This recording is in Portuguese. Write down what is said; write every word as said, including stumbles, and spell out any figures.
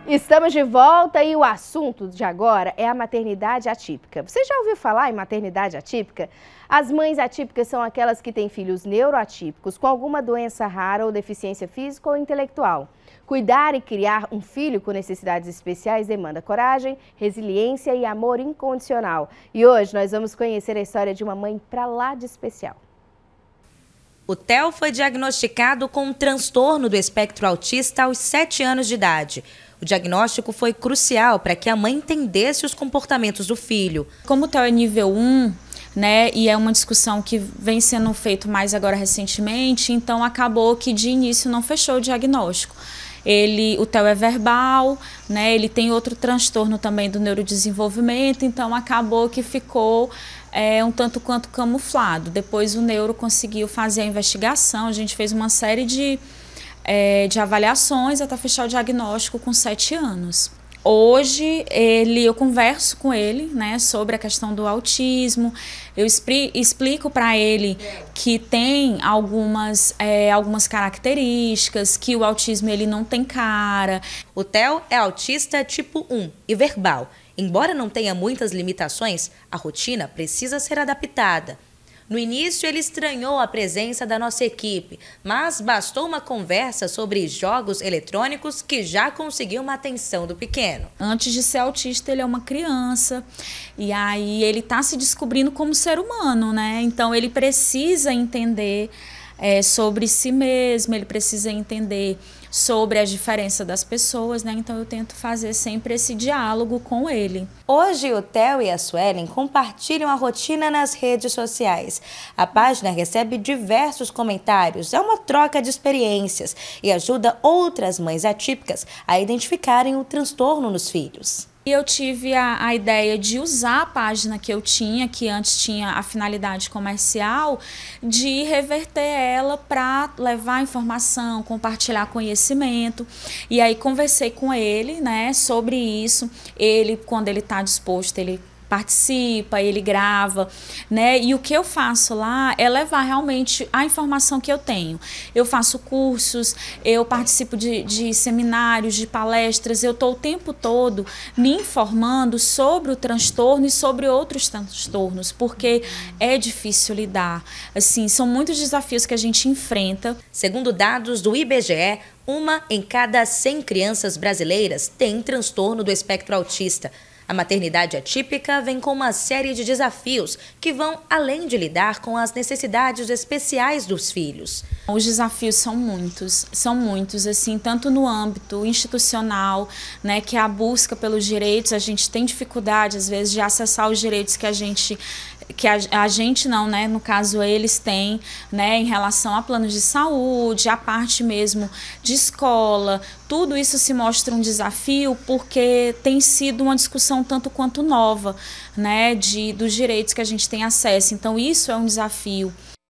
Estamos de volta e o assunto de agora é a maternidade atípica. Você já ouviu falar em maternidade atípica? As mães atípicas são aquelas que têm filhos neuroatípicos com alguma doença rara ou deficiência física ou intelectual. Cuidar e criar um filho com necessidades especiais demanda coragem, resiliência e amor incondicional. E hoje nós vamos conhecer a história de uma mãe pra lá de especial. O Theo foi diagnosticado com um transtorno do espectro autista aos sete anos de idade. O diagnóstico foi crucial para que a mãe entendesse os comportamentos do filho. Como o Theo é nível um, né, e é uma discussão que vem sendo feito mais agora recentemente, então acabou que de início não fechou o diagnóstico. Ele, o Theo é verbal, né, ele tem outro transtorno também do neurodesenvolvimento, então acabou que ficou é, um tanto quanto camuflado. Depois o neuro conseguiu fazer a investigação, a gente fez uma série de, é, de avaliações até fechar o diagnóstico com sete anos. Hoje ele, eu converso com ele, né, sobre a questão do autismo, eu explico para ele que tem algumas, é, algumas características, que o autismo ele não tem cara. O Theo é autista tipo um e verbal. Embora não tenha muitas limitações, a rotina precisa ser adaptada. No início, ele estranhou a presença da nossa equipe, mas bastou uma conversa sobre jogos eletrônicos que já conseguiu uma atenção do pequeno. Antes de ser autista, ele é uma criança e aí ele está se descobrindo como ser humano, né? Então, ele precisa entender é, sobre si mesmo, ele precisa entender sobre a diferença das pessoas, né? Então eu tento fazer sempre esse diálogo com ele. Hoje o Theo e a Suelen compartilham a rotina nas redes sociais. A página recebe diversos comentários, é uma troca de experiências e ajuda outras mães atípicas a identificarem o transtorno nos filhos. E eu tive a, a ideia de usar a página que eu tinha, que antes tinha a finalidade comercial, de reverter ela para levar informação, compartilhar conhecimento. E aí conversei com ele, né, sobre isso. Ele, quando ele está disposto, ele participa, ele grava, né? E o que eu faço lá é levar realmente a informação que eu tenho. Eu faço cursos, eu participo de, de seminários, de palestras, eu estou o tempo todo me informando sobre o transtorno e sobre outros transtornos, porque é difícil lidar. Assim, são muitos desafios que a gente enfrenta. Segundo dados do I B G E, uma em cada cem crianças brasileiras tem transtorno do espectro autista. A maternidade atípica vem com uma série de desafios que vão além de lidar com as necessidades especiais dos filhos. Os desafios são muitos, são muitos, assim, tanto no âmbito institucional, né, que é a busca pelos direitos. A gente tem dificuldade, às vezes, de acessar os direitos que a gente que a, a gente não, né, no caso eles têm, né, em relação a planos de saúde, a parte mesmo de escola, tudo isso se mostra um desafio porque tem sido uma discussão tanto quanto nova, né, de, dos direitos que a gente tem acesso, então isso é um desafio.